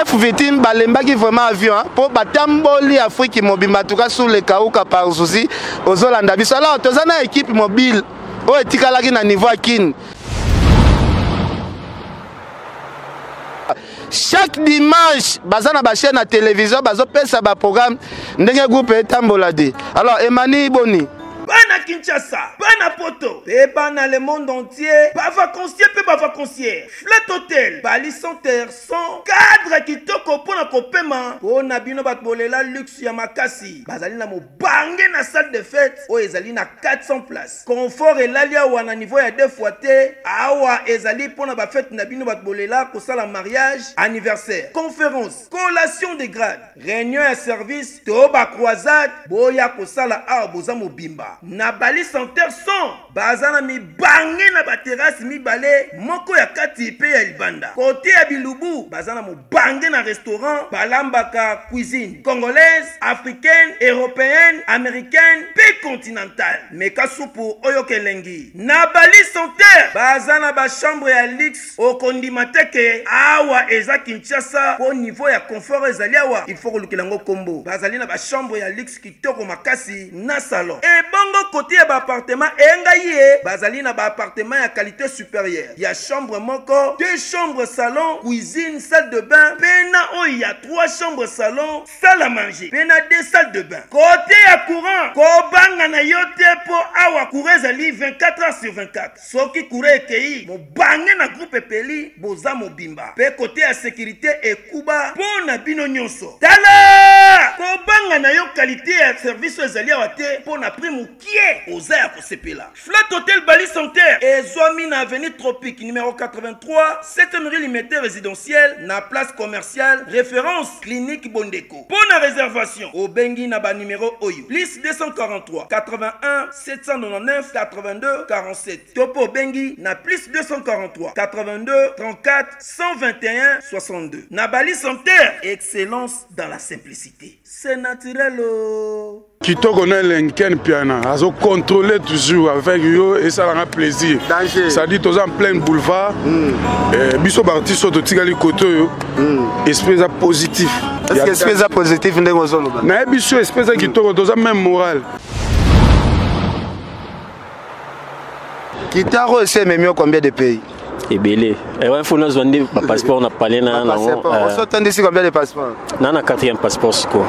chef victime balembaki vraiment avion pour batamboli Afrique mobimba tout cas sous le kauka par souci aux Hollandais biso alors tozana équipe mobile o etikalaki na niveau akine chaque dimanche bazana ba chaîne à télévision bazo pesa ba programme ndenge groupe etambolade alors Emani Boni Bana Kinshasa, Bana Poto, Bana le monde entier, Bava Concierge, Bava Concierge, Flat Hotel, Bali Center, son cadre qui toko pona kopema, Pona bino batbolela luxe yamakasi, Bazali na mo bangé na salle de fête, O ezali na 400 places, confort et l'alia ou na niveau ya 2 fois te, Awa ezali pona ba fête na bino batbolela kosala mariage, anniversaire, conférence, collation de grade, réunion et service, Toba croisade, Boya kosala a boza mobimba. Na Bali Center son bazana mi bangé na ba terrasse mi balé moko ya kati pe ya libanda côté ya Bilubu bazana mo bangé na restaurant balambaka cuisine congolaise africaine européenne américaine pe continentale meka soupu oyo kelengi na Bali Center bazana ba chambre ya luxe o kondimateke awa eza Kinshasa au niveau ya confort ezali awa il faut kolukelango kombo bazali na ba chambre ya luxe kitoko makasi na salon et bongo côté ya ba appartement engaye bazali na ba appartement ya qualité supérieure ya chambre moko 2 chambres salon cuisine salle de bain pena o ya 3 chambres salon salle à manger pena 2 salles de bain côté ya courant ko banga na yote po awa courant ezali 24 heures sur 24 soki courant ekei mo banga na groupe peli boza mobimba pe côté ya sécurité ekuba pona bino nyonso tala ko banga na yo qualité ya service ezali awa te pona prix qui Oza Kosepela. Flat Hotel Bali Center et Zoamine Avenue Tropique numéro 83, 7 rue Limité résidentielle, na place commerciale, référence clinique Bondeko. Pour la réservation, au Bengi Naba numéro Oyo, plus 243 81 799 82 47. Topo Bengi na plus 243 82 34 121 62. Na Bali Center, excellence dans la simplicité. C'est naturel. Kitoko na lenken piana, azo contrôler toujours avec yo et ça rend plaisir. Ça dit tous en plein boulevard. Biso artiste to tikali koto yo. Esprit positif. Est-ce que esprit positif ndenge zo loba? Na biso esprit kitoko tous même moral. Kitaro c'est même combien de pays? Ebele. Et ouais, faut nous vendre un passeport on a parlé na na. On s'entend ici combien de passeports? Na 4e passeport quoi.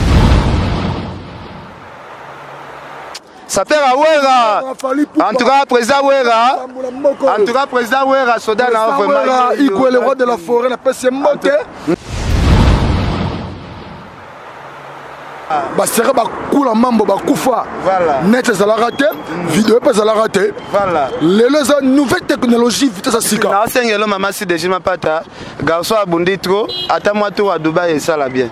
Ça fait Awera. En tout cas, président Awera. En tout cas, président Awera, Soda n'a vraiment. Il est le roi de la forêt, la paix moté. Basera bakula mambo bakufa. Voilà. Net ça l'a raté, vidéo pas ça l'a raté. Voilà. Les nouvelles technologies vitesse à sika. Na sengelo mama si déjà ma pata. Garçon abundi trop, ata moi tour à Dubaï et ça la bien.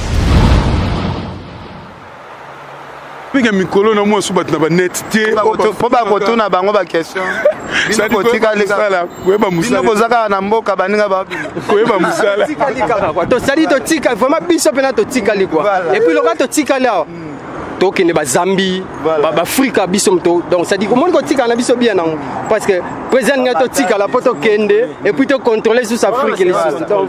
Pique mikolo na moi subat na ba net tie. Faut pas retourner na bango ba question. Ça dit kotika lisala. Ouais ba musala. Bino bozaka na mboka baninga ba. Ouais ba musala. To sali to tika vraiment biso pena to tika li quoi. Et puis le gars to tika là. To kene ba Zambie, ba Afrika biso to. Donc ça dit comment ko tika na biso bien non parce que président nga to tika la poto kende et puis to contrôler sous Afrique les donc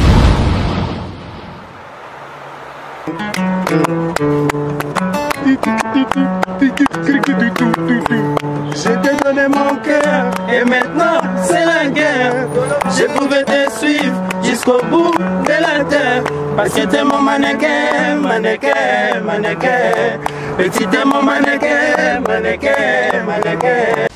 Je t'ai donné mon cœur et maintenant c'est la guerre. Je pouvais te suivre jusqu'au bout de la terre. Parce que t'es mon mannequin, mannequin, mannequin. Petit t'es mon mannequin, mannequin, mannequin.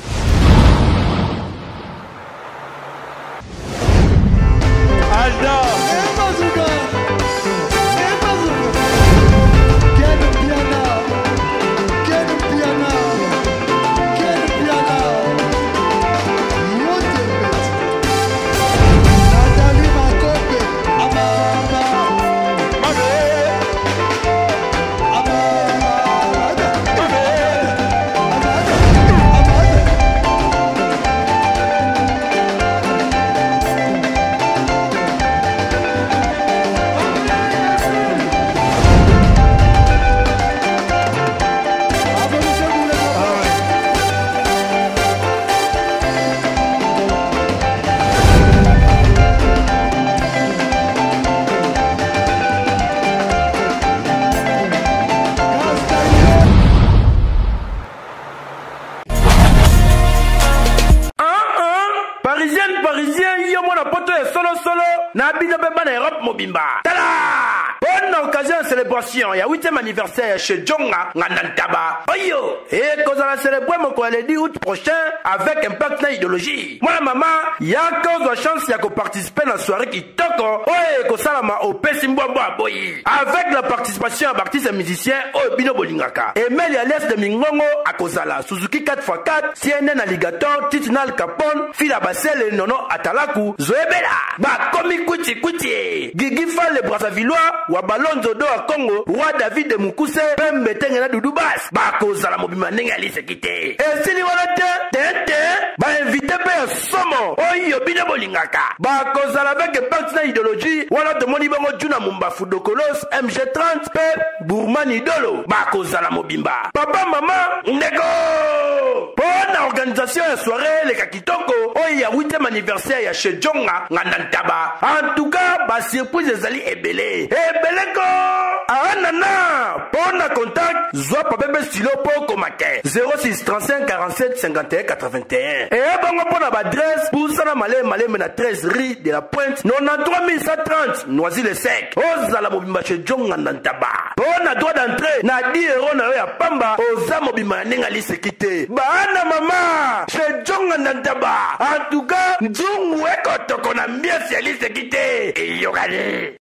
parisien yo mona poto ya solo na bino pe bana Europe mobimba tala bonne occasion de célébration ya 8e anniversaire chez Jonga Ngandantaba oyo et cause la célébrer mon le 10 août prochain avec impact na idéologie moi maman ya cause de chance ya ko participer na soirée qui toko oye ko salama au Pesimbwa boyi avec la participation d'artistes et musiciens au bino bolingaka Emel Alias de Mingongo à Kozala Suzuki 4x4 CNN Alligator Titinal Capone Fila Basel Nono Atalaku Zoebela ba komi kuti Gigi Fall le Brassavillois wa Balonzo do a Congo Roi David de Mukuse Pembe Tengena Doudou Bass ba Kozala mobima nenga lisekite et si ni wana tente ba invité pe somo oyo bino bolingaka ba Kozala avec partenaire idéologie wana de moni bango Juna Mumba Fudokolos MG30 pe Bourmani Dolo ba Kozala mobimba papa mama ndeko bonne organisation ya soirée les kakitoko oyo ya 8e anniversaire ya chez Jonga Ngandantaba en tout cas ba surprise ezali ebele ko anana bonne contact zwa papa stylo po komake 06 35 47 51 81 et bango pona ba adresse pour sana malé na 13 rue de la Pointe 93 130 Noisy-le-Sec ozala mobimba chez Jonga Ngandantaba bonne droit d'entrée na 10 € na ya pamba oza mobimba nenga lisekite bana mama chez Jonga Ngandantaba en tout cas nzungu eko toko na miesi ya lisekite eyokale.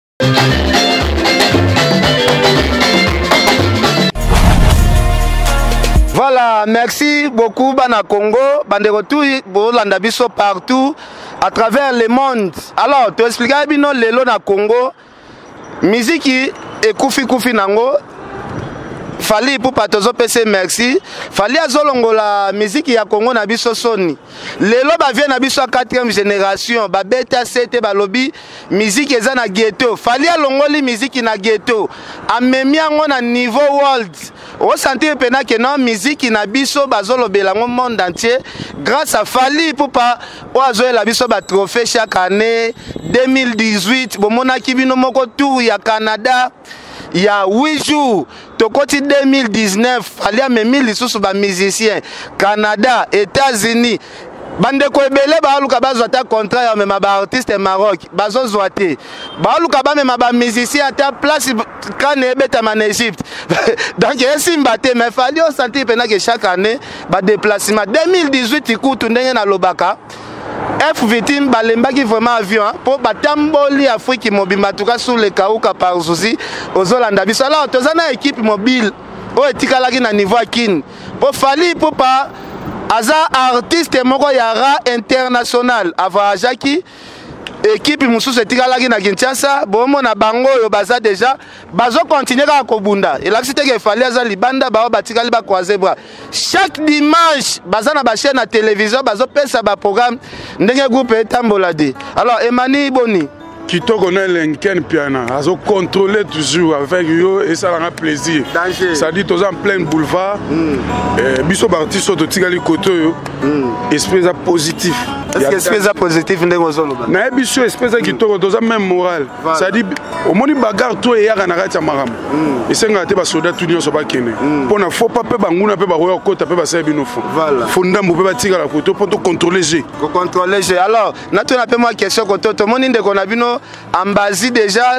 Voilà, merci beaucoup Bana Congo, Bandeko tout bolanda biso partout à travers le monde. Alors, tu expliques bino lelo na Congo, musique et kufi nango. Fali pour patozo pese merci. Fali azolongo la musique ya Congo na biso soni. Lelo ba vient na biso 4e génération, ba beta sete ba lobby musique eza na ghetto. Fali alongoli musique na ghetto. Amemi yango na niveau world. O sentir pena que non musique na biso bazolobela ngo monde entier grâce à Fali pour pas oazo la biso ba trophée chaque année 2018 bomona kibino moko tour ya Canada. Il y a 8 jours, Tokoti 2019, il y a même 1000 musiciens, Canada, États-Unis. Bande ko ebele ba luka bazwa ta contrat ya même ba artiste Maroc, bazo zoate. Ba luka ba même ba musicien ta place kan ebeta man Égypte. Donc esimba te mais fallait on sentir pena que chaque année ba déplacement 2018 ikutu ndenge na lobaka. F victime balembaki vraiment avion pour batamboli Afrique mobimba tuka sur le kauka par souci ozolanda biso alors tozana équipe mobile o etikalaki na niveau kin pour Fali pour pas aza artiste moko ya ra international avajaki équipe mususu etikalaki na Kinshasa bomo na bango yo baza déjà bazo continuer ka kobunda elakisite ke Fali aza libanda ba batikali ba croiser bras chaque dimanche baza na ba chaîne na télévision bazo pesa ba programme ndenge groupe etambolade alors Emani Boni Kitoko na lenken piana azo contrôler toujours avec yo et ça rend plaisir. Ça dit aux en plein boulevard biso artiste to tikali koto yo esprit positif. Est-ce que esprit positif ndenge zoloba na biso esprit kitoko toza même moral. Ça dit au moni bagarre to e yaka na kati maram. Et senga te ba soda tout nyonso ba kene. Pona faut pas pe banguna pe ba roya kota pe ba sebi no fond. Voilà. Fondambo pe ba tikala koto pour to contrôler G. Contrôler G. Alors, na to na pe moi question koto to moni ndeko na bino Ambazi déjà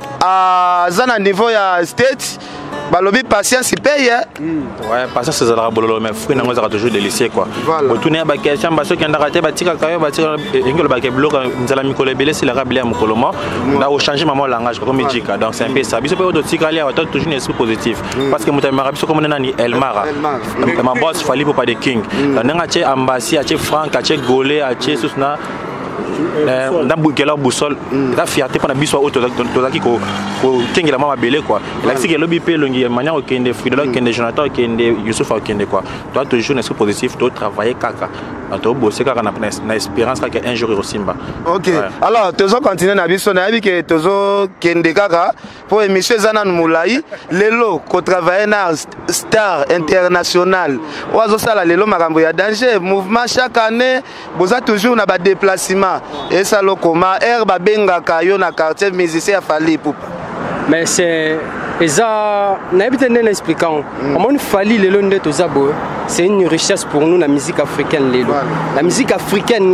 à un niveau ya state balobi patience paye ouais patience c'est la bololo mais fruit nango za toujours délicieux quoi retourner ba question ba so kenda raté ba tika kayo ba tika ngolo ba ke bloka nzala mikolo ebele c'est la rabile ya mokolomo na o changer maman langage comme médical donc c'est un peu ça biso pe do tika ali autant toujours un esprit positif parce que muta mara biso comme nani Elmara ma boss Fali pour pas de king nanga che Ambassi a che Frank a che Golé a che susna dans Boukela Boussol la fierté pour la biso auto tozaki ko kengela mama belé quoi la siki lobi pe longi mania okende Fridolin okende Jonathan okende Youssouf okende quoi toi toujours un esprit positif toi travailler kaka to bosser kaka na espérance que un jour au Simba. OK alors tozo continuer na biso na bi que tozo kende kaka pour émission Zana Moulai lelo ko travailler na star international oazo sala lelo makambo ya danger mouvement chaque année boza toujours na ba déplacement et ça le comment herbe benga kayo na quartier musicien Fali Poupa mais c'est Et ça, expliquant. On Fali le long de Tozabo, c'est une richesse pour nous la musique africaine. La musique africaine,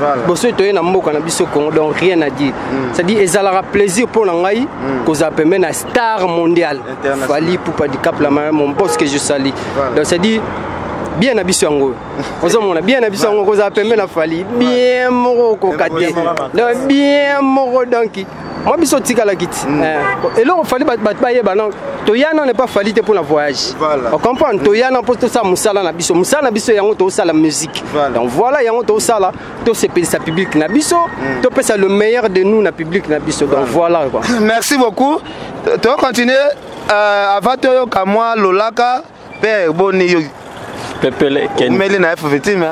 donc rien à dire. C'est-à-dire, ils aura plaisir pour l'angaï, qu'on appelle même la star mondiale. Fali pour pas du cap la main, mon boss que je salue. Donc c'est-à-dire, bien habitué en gros. On a bien habitué en gros, qu'on appelle même la Fali. Bien moro kokate. Bien moro donkey. Moi, je suis à la quitte. Et là, il fallait que Toyana n'est pas fallu pour le voyage. On comprend. Toyana pour tout ça, Moussala Nabiso. Moussala Nabiso, il y a tout ça la musique. Donc voilà, il y a tout ça là. Tout ce pays, ça public Nabiso. Tout c'est le meilleur de nous, le public Nabiso. Donc voilà. Merci beaucoup. Tu vas continuer avant que moi, Lolaka, Père Boni. Pepele, Ken. Mais il y a une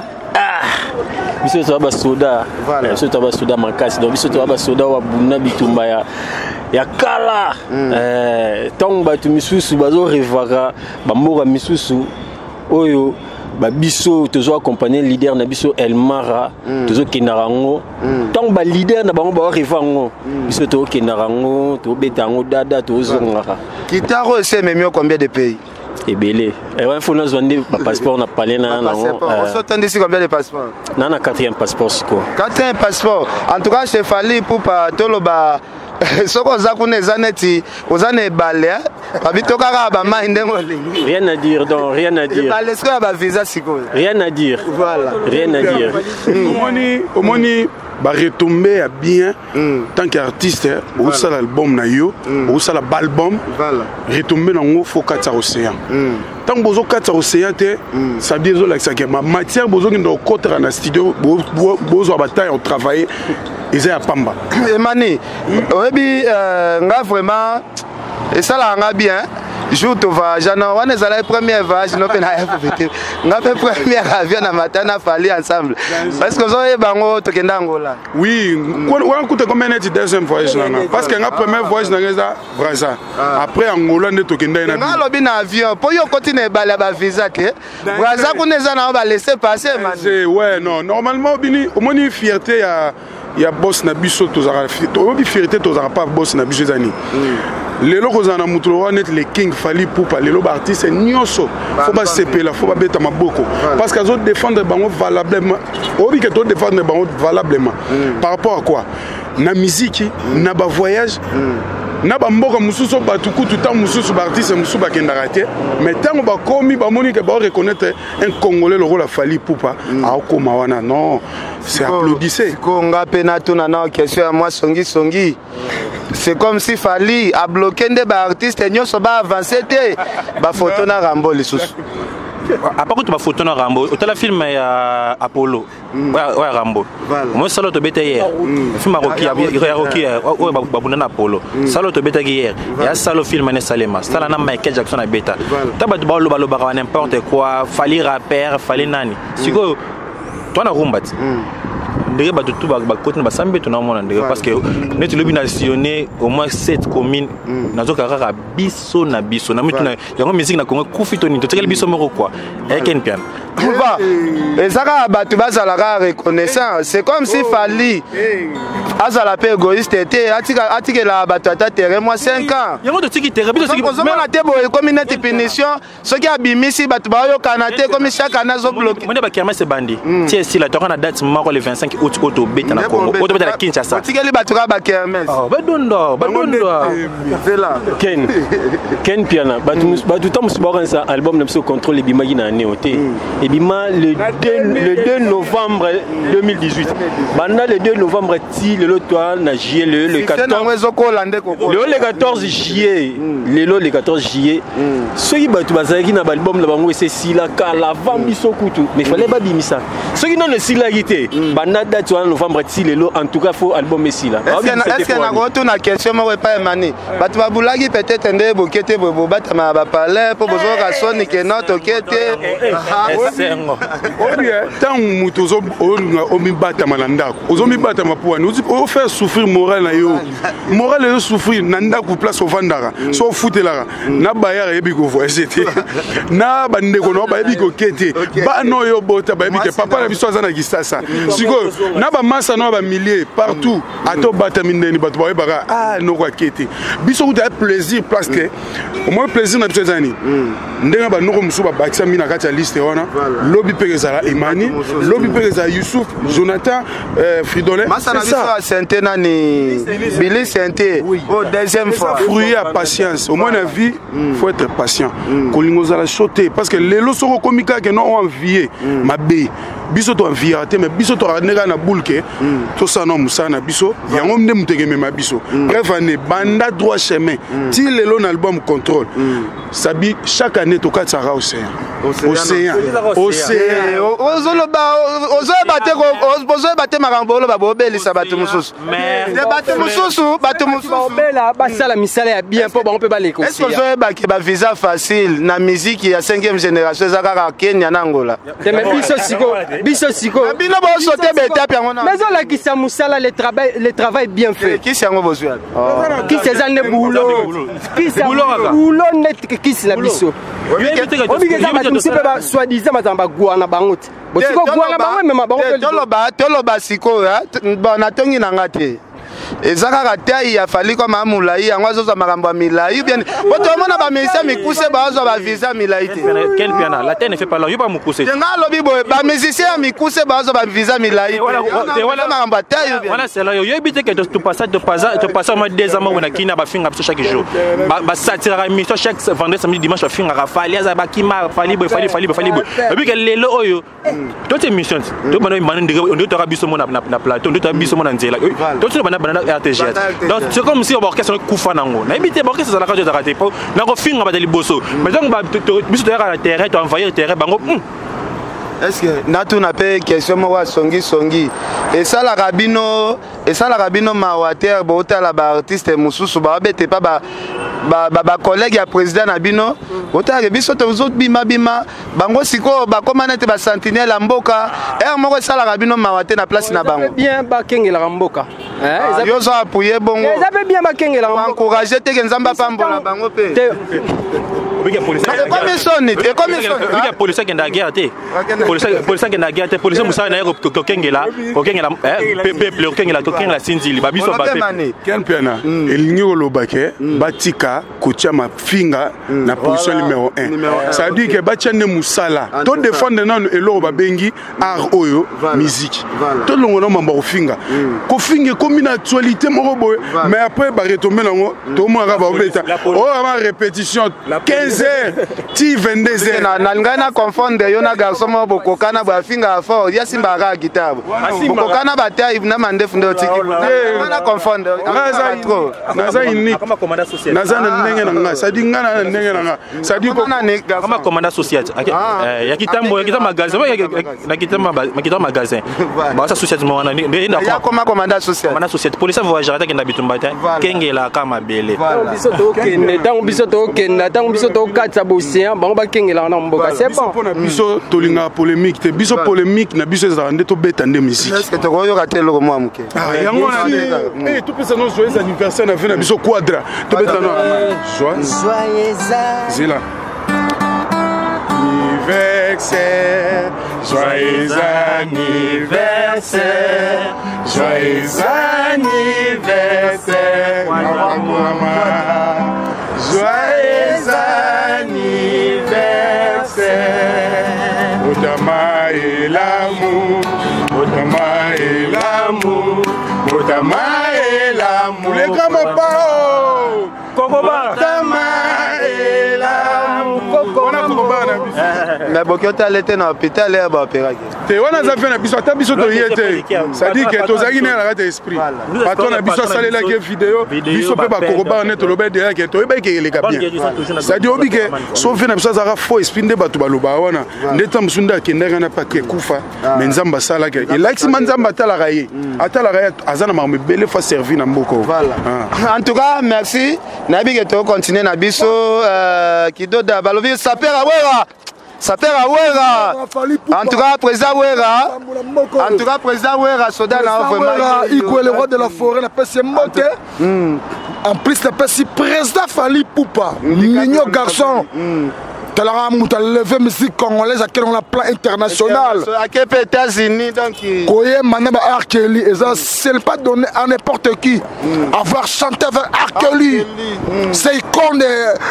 biso to ba soda biso to ba soda makasi donc biso to ba soda wa buna bitumba ya kala tong ba tu misusu bazo revaka ba mboka misusu oyo ba biso tozo accompagner leader na biso Elmara tozo kenarango tong ba leader na bango ba revango biso to kenarango to betango dada tozo ngaka Kitaro c'est même combien de pays? Et belé. Et ouais, faut nous demander passeport on a parlé na on s'entend ici combien de passeports? Na 4e passeport siko. 4e passeport. En tout cas, c'est fallu pour pas toloba soko zakune zaneti ozane balé babitoka ba mainde ngolingi. Rien à dire donc rien à dire. Balé ce ba visa siko. Rien à dire. Voilà. Rien à dire. Omoni ba retomber à bien tant qu'artiste au sala album na yo au sala album retomber nango faut 4 océan tant bozo 4 océan te ça dit zo la ça que ma matière bozo ndo kotra na studio bozo bataille on travailler ils est à Pamba Emani obi nga vraiment et ça là nga bien jour to va jana wana za la première voyage no pena FVT nga pe première avion na matana fali ensemble parce que zo e bango to kenda ngola oui on coûte combien net deuxième voyage là parce que nga première voyage na ngeza Brazza après Angola ne to kenda na nga lobi na avion po yo continue bala ba visa te Brazza kuneza na ba laisser passer man ouais non normalement bini au moins une fierté ya boss na biso to za fierté to za pas boss na biso zani lelo kozana mutulo wa net le king fali poupa lelo ba artiste nyonso faut pas sepela faut pas beta maboko parce que zo défendre bango valablement obi que to défendre bango valablement par rapport à quoi na musique na ba voyage na ba mboka mususu batuku tout temps mususu ba artiste mususu ba kendara te mais tant ba komi ba moni que ba reconnaître un congolais le rôle fali poupa a koma wana non c'est applaudissé ko nga penato na na question à moi songi c'est comme si Fali a bloqué des artistes et nous sommes avancés ba photo na Rambo les sous à part que ma photo na Rambo au la film ya Apollo ouais Rambo moi salo to bete hier film Rocky ouais babuna na Apollo salo to bete hier ya salo film na Salema sala na Michael Jackson na beta tabatu ba lo ba n'importe quoi Fali rapper Fali nani siko toi na rumbat ndenge bato tout ba côté ba sambe to na mona ndenge parce que net lobi na sillonner au moins 7 communes nazo kaka biso na biso na mitu na yango musique na Congo kufito ni to tekela biso moko quoi eken piano et ça ka bato bazala reconnaissant c'est comme si Fali azala pe égoïste était atika la bato ata terrain moi 5 ans yango to tiki terrain biso tiki mais na te boy communauté punition ce qui a bimisi bato ba yo kanate comme chaque année zo bloqué monde ba kermesse bandi tie si la to na date mako le 25 août auto beta na Congo auto beta na Kinshasa tikeli bato ka kermesse badondo c'est là Ken piana bato tam suba ça album na biso contrôle les bimagi na néoté et bima le 2 novembre 2018 banda le 2 novembre ti le toit na juillet le 14 juillet le 14 juillet ceux qui bato bazaki na album na bango c'est si la kala vambiso kutu mais fallait pas bimisa ceux qui non le si la gité banda date novembre ti le en tout cas faut album ici là est-ce que na goto na question mo pas emani bato babulaki peut-être ndé bokete bobo batama ba parler pour bozo ka soni ke note okete tant mutu omi batama na ndako ozomi batama pour nous faire souffrir moral na yo moral yo souffrir na ndako place ovandara so futelaka na bayara yebi ko voyager te na bande ko no ba yebi ko kete ba no yo bota ba yebi ke papa na biso azana kisasa siko na bamasa na bamillier partout ato bata mindeni bato bayebaka noko akete biso kuta ya plaisir parce que au moins plaisir na biso ezani ndenge banoko mosusu babakisa mi na kati ya liste wana lobi mpe ezala Emani lobi mpe ezala Youssouf Jonathan Fridolin c'est ça Sente nani Billy Sente deuxième fois fruit à patience au moins la vie faut être patient kolingo zala sauter parce que lelo soko komika ke non envier mabe biso to envier mais biso to nega na boulke to sana musana biso yango mde mutegeme ma biso bref année banda droit chemin ti lelo na album contrôle sabi chaque année to katsara océan ozo bate makambo lo babobelisa bato mususu bato mususu bela basala misala ya bien po bango pe baleko est-ce que ozo baki ba visa facile na musique ya 5e génération ezaka Kenya na Angola mais biso siko bino bo sauter betape yango na mais on la kisa musala le travail bien fait qui c'est yango bozwa qui c'est ça ne boulot qui c'est boulot net qui c'est la biso obigeza bato mususu pe ba soi-disant bazamba guana bango ti bosiko guana bango mema bango toloba siko na tongi na ngate ezaka tai ya fali kwa mamulai yango azoza makambo ya milai bien botomona ba musicien mikuse bazo ba visa milai te quel piano la terre ne fait pas là yo ba mukuse nga lobi boy ba musicien mikuse bazo ba visa milai voilà makambo ya tai bien voilà c'est là yo ebite que tu passer moi 2 ans moi na kina ba finga chaque jour ba satira émission chaque vendredi samedi dimanche ba finga rafali aza ba kima fali boy et que lelo oyo toute émission to bana imane ndenge on doit rabiso mo na plateau on doit rabiso mo na nzela to bana RTGS. Donc c'est comme si on orchestre kufa nango. Na ibité orchestre za la radio de rater pas. Na ko finga ba liboso. Mais donc ba biso terrain à terrain to envahir terrain bango. Est-ce que natu na pe question mo wa songi et ça la rabino mawater bota la ba artiste mususu ba bete pa ba collègue ya président na bino bota ke biso to autres bima bango siko ba komanete ba sentinelle mboka moko ça la rabino mawater na place na bango bien ba kengela mboka yo so appuyer bongo ça peut bien ba kengela mboka encourager te ke nzamba pambola bango pe policier qui est dans la guerre, policier qui est dans la guerre, policier Moussa n'a kokengela sinzili babiso bape. Quel piana? El nyolo bake batika kochama finga na position numéro 1. Ça veut dire que bachane Moussala, to défendre non elo babengi art oyo musique. To longo na mamba ofinga. Ko finga comme une actualité moko boy, mais après ba retomber nango to mo aka ba obeta. Oh ma répétition 15h, ti 22h. Na ngana confondre yo na garçon mo bokokana ba finga fort, ya simba ka guitare. Bokokana batai na mandefu ndo tiki. Na confondre. Naza unique. Comme commandant social. Naza na ndenge na nga, ça dit ngana na ndenge na nga. Ça dit ko comme commandant social. Ya kitambo magasin, na kitambo magasin. Ba ça social mo wana ni na comme commandant social. Commandant social. Police voyageur ta kenda bitumbata. Kengela kama bele. Biso to kende, tango biso to kenda, tango biso to katsa bocéan, bango ba kengela na mboka. C'est bon. Biso to linga polémique, te biso polémique na biso za ndé to beta ndé musique. Est-ce que to ko yo katelo ko moi muke? Yango na tout peut ça nos joyeux anniversaire na vena biso quadra. To beta no. Joyeux Zila. Anniversaire, joyeux anniversaire, joyeux anniversaire, joyeux anniversaire. Otama et l'amour, Otama et l'amour, Otama et l'amour. Les grands parents, Kokoba, Otama et l'amour. Mais bokota lete na hôpital ya ba opéra. Te wana za fena biso ata biso to yete. Ça dit que tozaki na la esprit. Patron na biso salela ke vidéo, biso pe ba kokoba na to lobe de ke to ba ke le bien. Ça dit obi ke so fena biso za fo esprit nde batu baloba wana. Ndeta musunda ke ndanga na pa ke kufa. Mais nzamba sala ke. Il like nzamba tala raye. Atala raye azana ma belle fa servi na mboko. En tout cas, merci. Nabi ke to continuer na biso kidoda balobi saper awera. Saper awera. En tout cas, président Wera. En tout cas, président Wera soda na vraiment il est le roi de la forêt, la paix monte. En plus la paix président Fali Poupa. Mignon garçon. talaka muta lever musique congolaise à quel on a plan international à quel États-Unis donc koye mana ba R. Kelly et ça c'est pas donné à n'importe qui avoir chanté avec R. Kelly c'est icône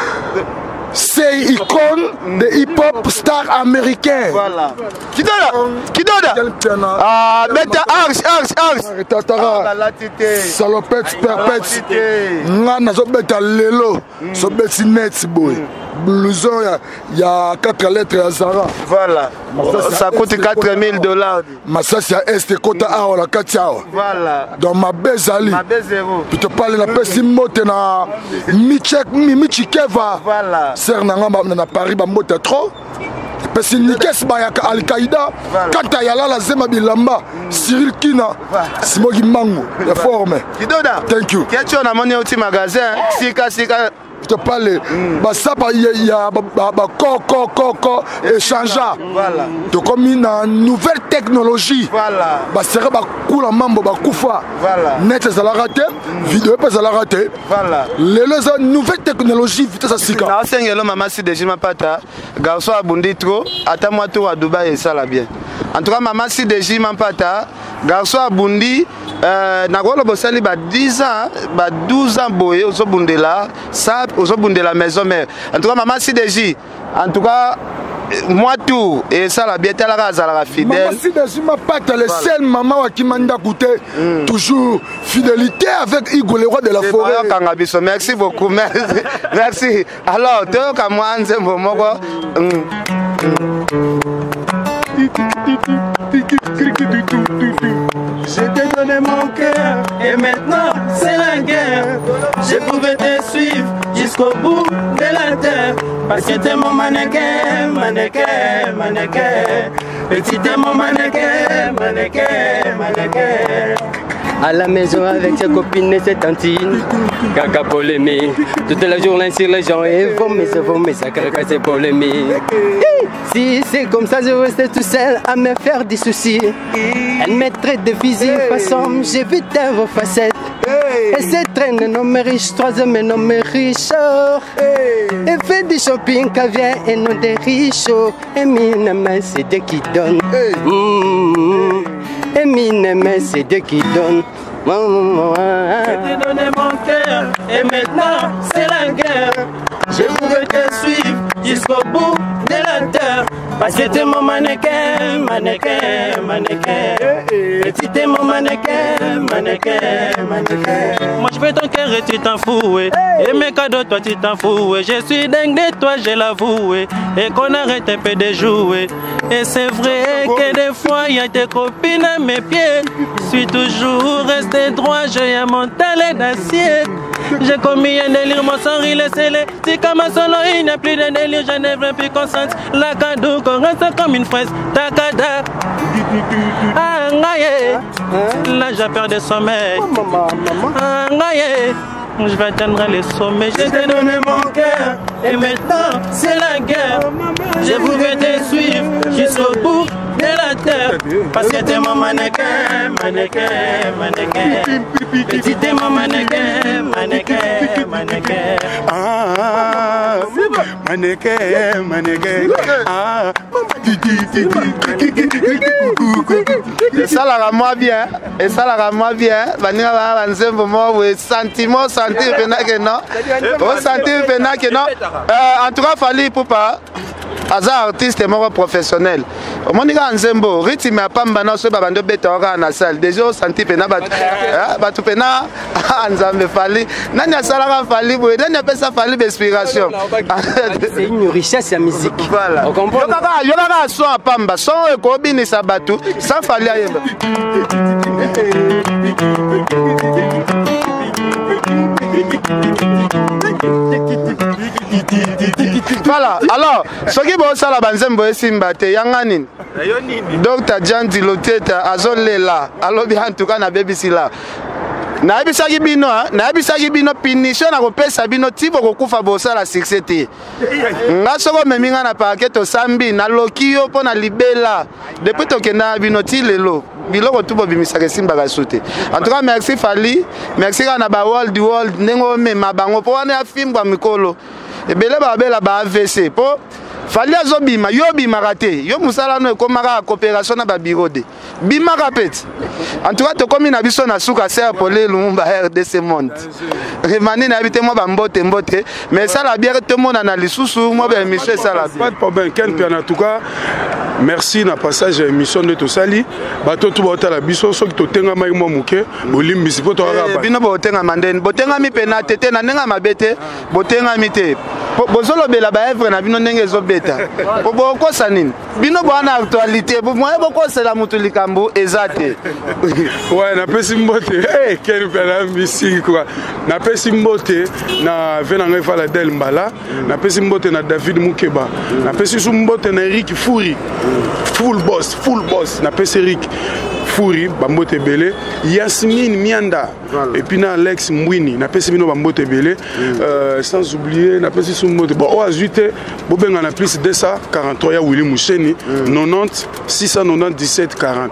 de hip-hop star américain. Voilà. Qui donne Ah, bêta Arch. Salopette, perpète. Ngana zo bêta lelo. So bêti net boy. Blouson, il y a 4 lettres à Zara. Voilà. Ça coûte $4000. Massa c'est à Est Kota Ao la Katiao. Voilà. Dans ma bezali. Ma bezero. Tu te parles la pesi mote na Michikeva. Voilà. Ser na na Paris ba mote trop. Pesi Nikes ba ya Al-Qaïda. Quand ya la Zema Bilamba, Cyril Kina, Simogi Mango, la forme. Thank you. Qu'est-ce qu'on a monnaie au petit magasin? Sika. Je te parle, ça il y a échangeant. Voilà. Donc comme une nouvelle technologie. Voilà. C'est vrai cool en mambo kufa. Voilà. Net ça l'a raté, vidéo pas ça l'a raté. Voilà. Les nouvelle technologie vitesse à sika. Na sengelo mama si de jima pata, garçon abundi trop, ata moi tour à Dubaï et ça la bien. En tout cas mama si de jima pata, garçon abundi na golo bosali ba 10 ans, ba 12 ans boye ozo bundela, ça ozo bundela maison mère. En tout cas maman si deji, en tout cas moi tout et ça la bien telle la fidèle. Maman si deji ma pata le seul maman qui manda goûter toujours fidélité avec Igo le roi de la forêt. Merci beaucoup. Merci. Alors toi comme moi nzembo moko je t'ai donné mon cœur et maintenant c'est la guerre. Je pouvais te suivre jusqu'au bout de la terre. Parce que t'es mon mannequin. Petit t'es mon mannequin. À la maison avec ses copines et ses tantines. Caca polémique. Toute la journée sur les gens et vomir, ça caca c'est polémique. Si c'est comme ça, je restais tout seul à me faire des soucis. Elle me traite de physique, façon, j'ai vu vos facettes. Elle se traîne, non mais riche, 3 hommes, non mais riche. Elle fait du shopping, caviar et non des riches. Eminem, c'est Dieu qui donne. Eminem, c'est Dieu qui donne. Je t'ai donné mon cœur et maintenant c'est la guerre. Je pouvais te suivre jusqu'au bout de la terre. Parce que t'es mon mannequin. Petit t'es mon mannequin. Moi je veux ton cœur et tu t'en fous. Et mes cadeaux toi tu t'en fous. Je suis dingue de toi, je l'avoue. Et qu'on arrête un peu de jouer. Et c'est vrai que des fois il y a tes copines à mes pieds. Je suis toujours resté droit, j'ai un mental d'acier. J'ai commis un délire, mon sang il est scellé. Si comme un solo, il n'y a plus de délire, je ne veux plus qu'on sente. La cadeau qu'on reste comme une fraise. Takada. Ah, là j'ai perdu sommeil. Ah, je vais atteindre les sommets. Je t'ai donné mon cœur et maintenant c'est la guerre. Je voulais te suivre jusqu'au bout de la terre. Parce que t'es mon mannequin. Petit t'es mon mannequin. Mannequin. Ah. Et ça la moi bien. Vanilla Nzembo mo sentiment sentir non. Sentir non. En tout cas Fally Ipupa Aza artiste et professionnel. Monika Nzembo, rythme à Pamba na so babando betora na salle. Déjà senti pena batu pena Nzambe Fally. Nani asala Fally boy, nani apesa Fally d'inspiration. C'est une richesse à musique. Voilà. On comprend. Yolaka son à Pamba, son ko binisa batu, sans Fally ayeba. Voilà, alors, ce qui est ça la banzembo esimbate yanganin. Dr. Jean Diloteta azolela, alors bien en tout cas na bebisi là. Na bisaki bino punition na kopesa bino tipo kokufa bosa la succès te. Nga soko meminga na paquet to sambi na lokio po na libela. Depuis to kenda bino ti lelo. Biloko tubo bimisaka simba ka soute. En tout cas merci Fally, merci na ba world nengo me mabango po wana film kwa mikolo. Ebele ba bela ba AVC po fali azobima yo bimaka te yo mosala no ekomaka coopération na babiro de bimaka peti en tout cas tokomi na biso na suka ser pole lumumba RDC monde remani na yabi te mwa bambote mbote mais esala biere tomona na lisusu mwa baémission esala pas de problème ken mpe en tout cas merci na passage émission nde tosali bato tu baotala biso soki totengamaki mwa moke bolimbisi mpo tokaka bino botengama ndeni botengami mpe na tete na ndenge mabe te botengami te bozolobela baevre na bino ndenge ezobeta po bokosa nini bino boana actualité moye bokosela motu likambo eza te ouais napesi mbote ken mpe nambisi kwa napesi mbote na ve na ngai fala del mbala napesi mbote na David Mukeba napesi su mbote na Eric Furi full boss napesi Eric Furi bambote belé Yasmine Mianda et puis na Alex Mbwini napesi bino bambote belé sans oublier napesi su mbote bon o azuite bobenga na plus 243 ya Willy Moucheni 90 690 17 40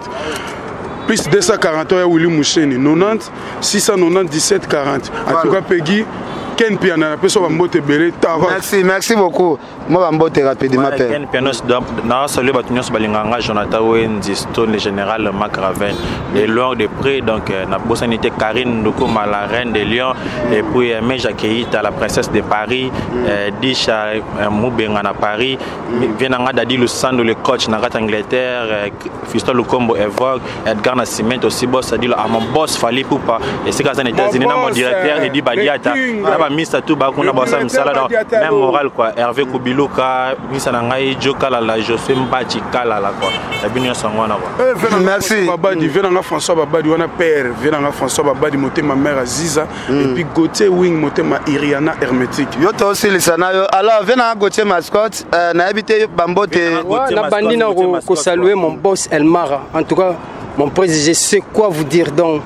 plus 243 ya Willy Moucheni 90 690 17 40 en tout cas Peggy Ken Piana napesi bambote belé merci beaucoup moi bambote rapidement père Ken Piana na saluer bato nyonso balinganga Jonathan Wendy Stone le général Macraven de loin de près donc na bosanité Karine Ndokoma la reine de Lyon et puis Meja Keita la princesse de Paris Disha Mubenga na Paris vienanga Dadi Lusando le coach na Angleterre Fiston Lukombo Evoque Edgar Nascimento aussi boss Adilo à mon boss Fali Poupa et c'est quand aux États-Unis na mon directeur Eddie Badiata Mr. Touba kuna basa msala donc même moral quoi Hervé Kubiluka misa na ngai Jokala la José Mbachi kala la quoi abinyo sangwana quoi merci Babadi venanga François Babadi wana père venanga François Babadi motema mère Aziza et puis Gauthier Wing motema Iriana hermétique yo to aussi le sanayo alors venanga Gauthier mascotte na habité bambote na bandina ko saluer mon boss Elmara en tout cas mon président je sais quoi vous dire donc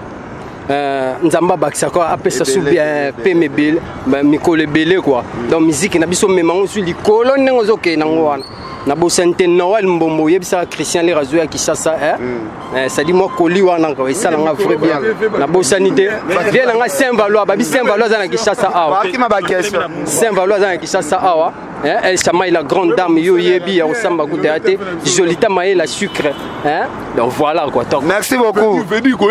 Nzamba Baksako apesa sou bien PMB mikole belé quoi donc musique na biso memango sur likolo nengo zoke nango wana na bosante Noël Mbombo yebisa Christian le razo ya Kishasa ça dit moi koli wana ko ça nga vrai bien na bosanité bien nga Saint-Valois babi Saint-Valois za na Kishasa awa akima ba question Saint-Valois za na Kishasa awa elle chamaille la grande dame yo yebi ya osamba kuteate Jolita Maé la sucre donc voilà quoi merci beaucoup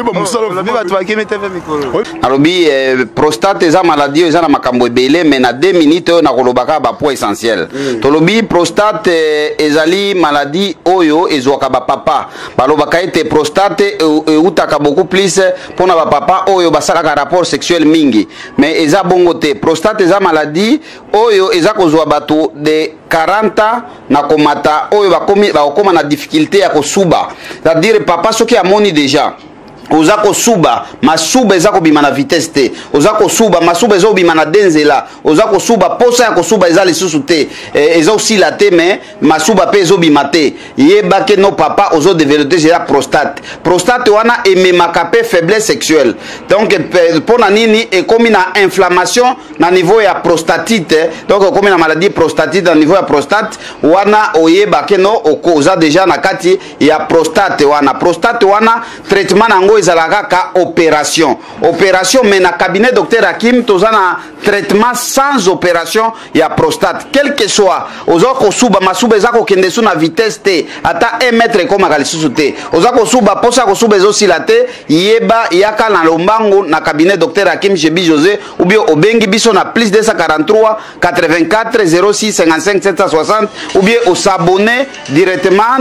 alobi prostate eza maladie eza na makambo ebele mais na 2 minutes na kolobaka ba point essentiel tolobi prostate ezali maladie oyo ezwaka ba papa balobaka ete prostate eutaka beaucoup plus pona ba papa oyo basalaka rapport sexuel mingi mais eza bongo te prostate eza maladie oyo eza kozwa bato de 40 na komata oyo bakoma na difficulté ya kosuba c'est-à-dire papa soki amoni déjà oza kosuba masuba eza kobima na vitesse te oza kosuba masuba eza kobima na denzela oza kosuba posa ya kosuba eza lisusu te eza osila te mais masuba pe ezobima te yebake no papa ozo développer eza prostate wana ememaka pe faiblesse sexuelle donc pona nini ekomi na inflammation na niveau ya prostatite donc ekomi na maladie prostatite na niveau ya prostate wana oyebake no oza déjà na kati ya prostate wana traitement nango ezalaka ka opération mais na cabinet docteur Hakim tozana traitement sans opération ya prostate quel que soit ozo kosuba masuba eza kokende su na vitesse te ata 1 mètre ekomaka lisusu te ozo kosuba posa kosuba ezosila te yeba yaka na lombango na cabinet docteur Hakim Jebi José ou bien obengi biso na plus 243 84 06 55 760 ou bien s'abonner directement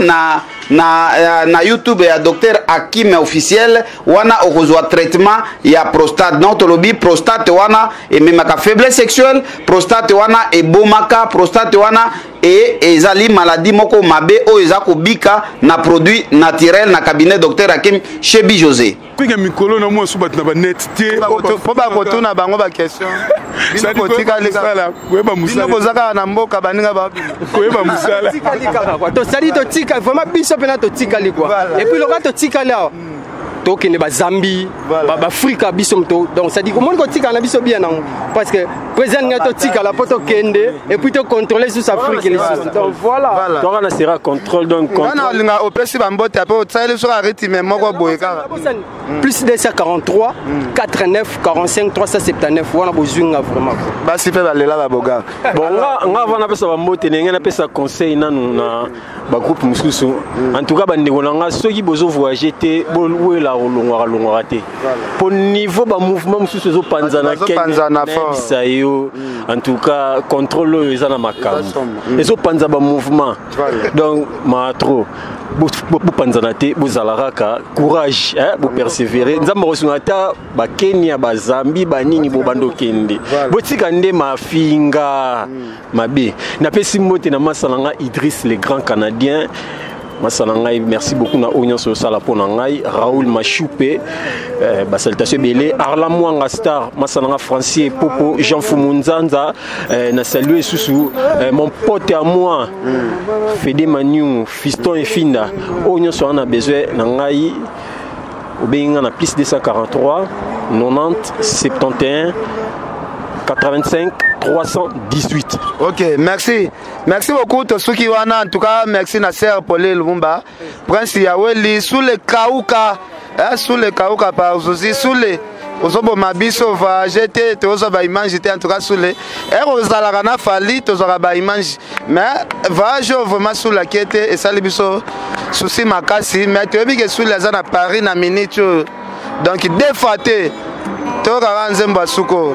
na YouTube ya docteur Hakim officiel wana okozwa traitement ya prostate donc tolobi prostate wana ememaka faiblesse sexuelle prostate wana ebomaka prostate wana ezali maladie moko mabe oyo eza kobika na produit naturel na cabinet docteur Hakim Shebi José kuinga mikolo na mwa subat na ba net tie po ba kotuna bango ba question bino kotika leka weba musala bino bozaka na mboka baninga ba weba musala tika lika quoi to sali to tika vraiment biso pena to tika quoi et puis le gars to tika là tokende ba Zambie ba Afrika biso mto donc ça dit comment ko tika na biso bien parce que président nga totika la poto kende et puis to contrôler sous Afrique les donc voilà donc on sera contrôle donc contrôle on a linga opesi bambote après otsaile sur arrêter mais moko boyeka plus de 143 49 45 379 wana bozunga vraiment basi pe balela ba boga bon nga vana pesa bambote nenga na pesa conseil nanu na ba groupe mususu en tout cas bandeko nanga soki bozo voyager te bolwela longwa raté pour niveau ba mouvement mususu zo panzana ça yo en tout cas contrôle les ana makam ezo panza ba mouvement donc ma trop bu panzana te bu zalaraka courage hein bu persévérer nzamba rosunata ba Kenya ba Zambie ba nini bo bando kende botika nde mafinga mabe na pesi mote na masalanga Idriss le grand canadien Masanangai, merci beaucoup na Oignon sur Salaponangai, Raoul Machoupe, salutation belé, Arlamouanga Star, Masananga Francier, Popo, Jean Foumounzanza, na salué sous mon pote à moi, Fede Manu, Fiston et Finda, Oignon sur a besoin, Nangai, Obéinga na plus 243, 90, 71, 85, 318. Ok, merci. Merci beaucoup, Tosuki Wana. En tout cas, merci Nasser Paulé Lumumba. Prince Yaweli, sous le Kauka, sous le Kauka par Zozi, sous les Ozobo Mabiso va jeter, Tozoba Image, en tout cas sous les. Et Rosalarana Fali, Tozoba Image. Mais va jouer vraiment sous la quête et Salibiso, souci Makasi. Mais tu as vu que sous les ans à Paris, na minute. Donc, défaté. Tora Nzemba Suko.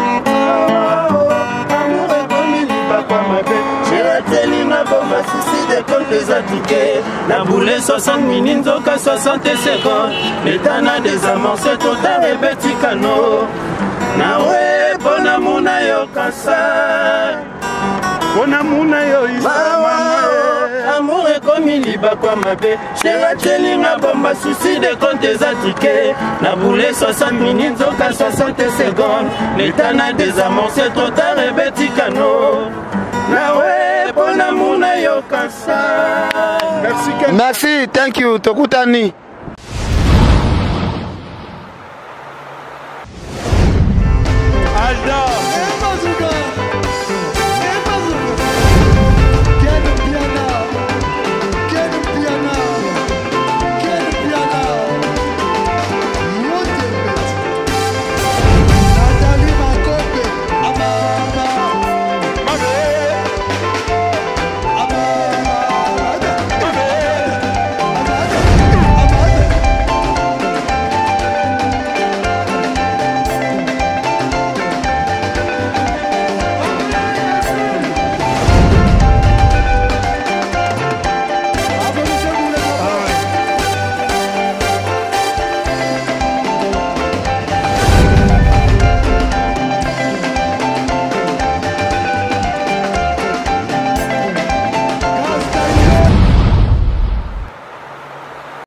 La boule 60 minutes, 60 secondes. L'état désamorcé total et betikano. Nawe bonamuna yo kasa. Bonamuna yo isama. Amour est comme il y va quoi ma bé. Chéra telinga bomba souci de compte des attiqués. La boule 60 minutes, 60 secondes. L'état désamorcé total et betikano. Merci, thank you, Tokutani.